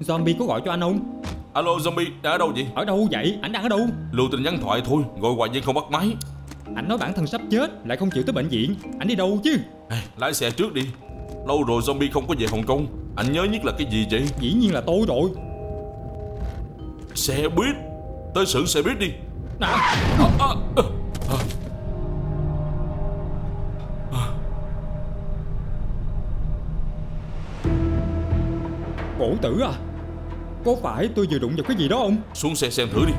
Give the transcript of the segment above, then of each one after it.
Zombie có gọi cho anh không? Alo zombie, đang ở đâu vậy? Ở đâu vậy? Ảnh đang ở đâu? Lưu tin nhắn thoại thôi, gọi hoài nhưng không bắt máy. Ảnh nói bản thân sắp chết, lại không chịu tới bệnh viện. Ảnh đi đâu chứ? Lái xe trước đi. Lâu rồi zombie không có về Hồng Kông. Anh nhớ nhất là cái gì vậy? Dĩ nhiên là tôi rồi. Xe buýt. Tới xưởng xe buýt đi. Cổ tử à? Có phải tôi vừa đụng vào cái gì đó không? Xuống xe xem thử đi.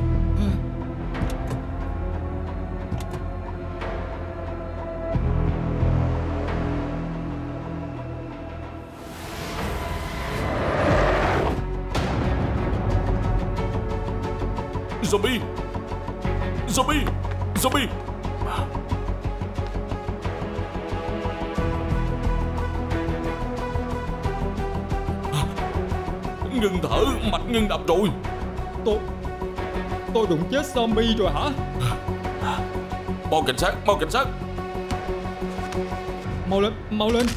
Zombie. Zombie. Zombie. Ngừng thở, mạch ngưng đập rồi. Tôi đụng chết zombie rồi hả? Báo cảnh sát, báo cảnh sát. Mau lên, mau lên.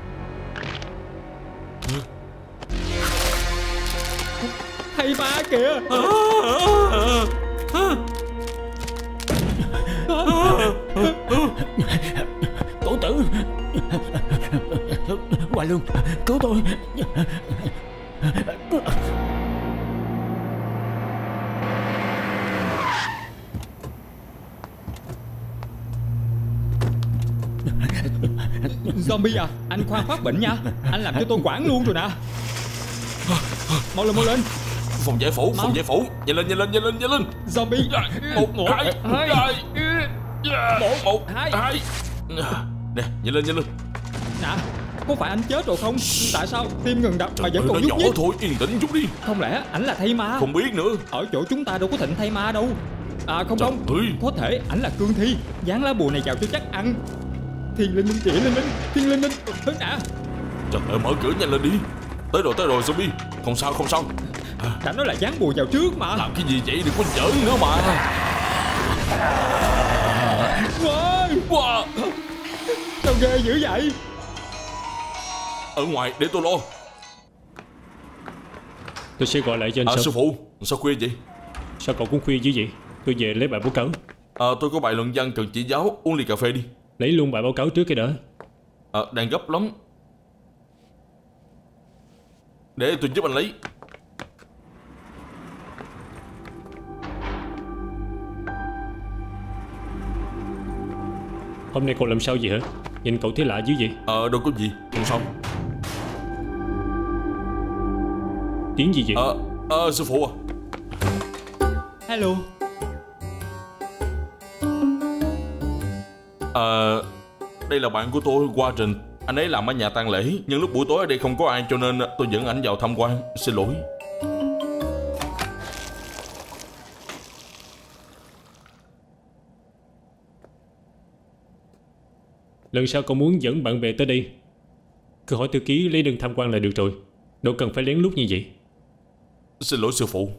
Thầy ba kìa. Cổ tử, Hoài Lương, cứu tôi. Zombie à, anh khoan phát bệnh nha. Anh làm cho tôi quảng luôn rồi nè. Mau lên, mau lên. Phòng giải phẫu, phòng giải phẫu. Nhanh lên, nhanh lên, nhanh lên, nhanh lên. Zombie. Một, hai, một, hai. Nè, nhanh lên, nhanh lên. Nè, có phải anh chết rồi không? Tại sao tim ngừng đập mà vẫn còn nó nhúc nhỏ nhích? thôi, yên tĩnh chút đi. Không lẽ ảnh là thây ma? Không biết nữa. Ở chỗ chúng ta đâu có thịnh thây ma đâu. À không không, có thể ảnh là cương thi. Dán lá bùa này vào cho chắc ăn. Thiên linh linh, địa linh linh, thiên linh linh. Nè. Trời ơi, mở cửa nhanh lên đi. Tới rồi zombie. Không sao, không sao. Đã nói là dán bùa vào trước mà. Làm cái gì vậy, đừng có giỡn nữa mà. Wow. Sao ghê dữ vậy? Ở ngoài để tôi lo. Tôi sẽ gọi lại cho anh sau. Sư phụ, sao khuya vậy? Sao cậu cũng khuya dữ vậy? Tôi về lấy bài báo cáo. Tôi có bài luận văn cần chỉ giáo, uống ly cà phê đi. Lấy luôn bài báo cáo trước cái đã. Đang gấp lắm. Để tôi giúp anh lấy. Hôm nay cậu làm sao vậy hả? Nhìn cậu thấy lạ dữ vậy? Đâu có gì, không sao. Tiếng gì vậy? Sư phụ à. Hello. Đây là bạn của tôi, Warren. Anh ấy làm ở nhà tang lễ, nhưng lúc buổi tối ở đây không có ai cho nên tôi dẫn ảnh vào tham quan. Xin lỗi. Lần sau cậu muốn dẫn bạn bè tới đây, cứ hỏi thư ký lấy đơn tham quan là được rồi. Đâu cần phải lén lút như vậy. Xin lỗi sư phụ.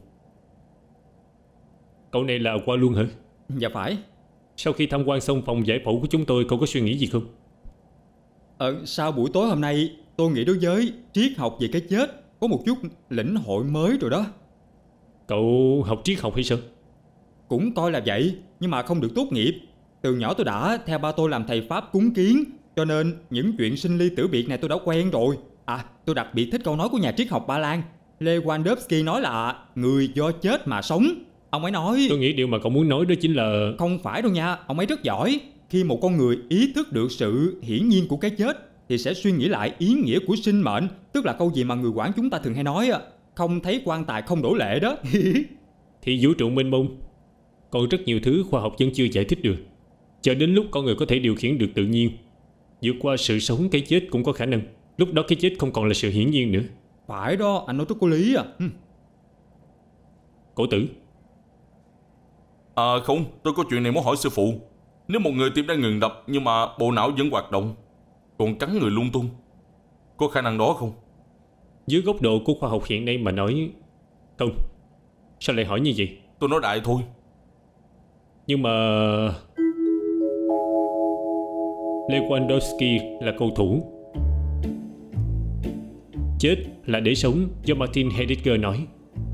Cậu này là qua luôn hả? Dạ phải. Sau khi tham quan xong phòng giải phẫu của chúng tôi, cậu có suy nghĩ gì không? Sau buổi tối hôm nay, tôi nghĩ đối với triết học về cái chết có một chút lĩnh hội mới rồi đó. Cậu học triết học hay sao? Cũng coi là vậy, nhưng mà không được tốt nghiệp. Từ nhỏ tôi đã theo ba tôi làm thầy Pháp cúng kiến, cho nên những chuyện sinh ly tử biệt này tôi đã quen rồi. Tôi đặc biệt thích câu nói của nhà triết học Ba Lan Lewandowski nói là người do chết mà sống. Ông ấy nói... Tôi nghĩ điều mà cậu muốn nói đó chính là... Không phải đâu nha, ông ấy rất giỏi. Khi một con người ý thức được sự hiển nhiên của cái chết thì sẽ suy nghĩ lại ý nghĩa của sinh mệnh. Tức là câu gì mà người Quảng chúng ta thường hay nói, không thấy quan tài không đổ lệ đó. Thì vũ trụ mênh mông, còn rất nhiều thứ khoa học vẫn chưa giải thích được. Chờ đến lúc con người có thể điều khiển được tự nhiên, vượt qua sự sống, cái chết cũng có khả năng. Lúc đó cái chết không còn là sự hiển nhiên nữa. Phải đó, anh nói rất có lý à. Cổ tử. Không, tôi có chuyện này muốn hỏi sư phụ. Nếu một người tim đang ngừng đập nhưng mà bộ não vẫn hoạt động, còn cắn người lung tung, có khả năng đó không? Dưới góc độ của khoa học hiện nay mà nói, không. Sao lại hỏi như vậy? Tôi nói đại thôi. Nhưng mà Lewandowski là cầu thủ. chết là để sống do Martin Heidegger nói.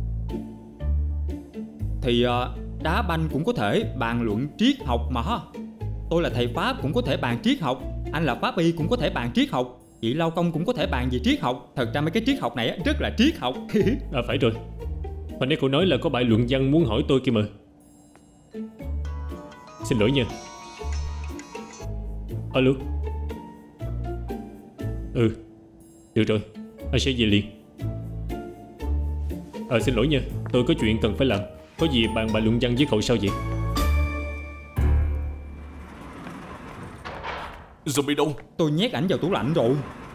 Thì đá banh cũng có thể bàn luận triết học mà. Tôi là thầy Pháp cũng có thể bàn triết học. Anh là Pháp y cũng có thể bàn triết học. Chị Lao Công cũng có thể bàn về triết học. Thật ra mấy cái triết học này rất là triết học. Phải rồi. Hồi nãy cậu nói là có bài luận văn muốn hỏi tôi kìa mà. Xin lỗi nha. Alo. Được rồi, anh sẽ về liền. Xin lỗi nha, tôi có chuyện cần phải làm. Có gì bàn bài luận văn với cậu sau vậy? Zombie đâu? Tôi nhét ảnh vào tủ lạnh rồi.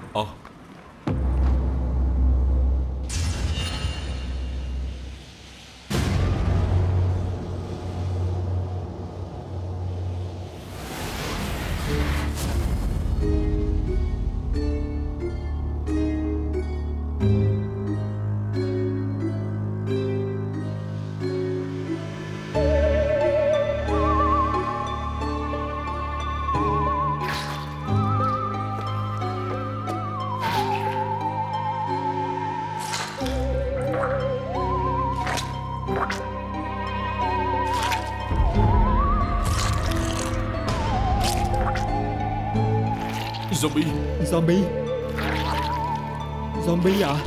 Zombie à?